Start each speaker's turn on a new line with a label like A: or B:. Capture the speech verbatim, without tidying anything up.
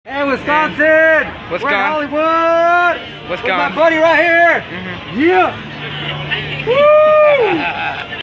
A: Hey, Wisconsin!
B: Wisconsin.
A: We're in Hollywood!
B: Wisconsin.
A: With my buddy right here!
B: Mm-hmm.
A: Yeah! Woo!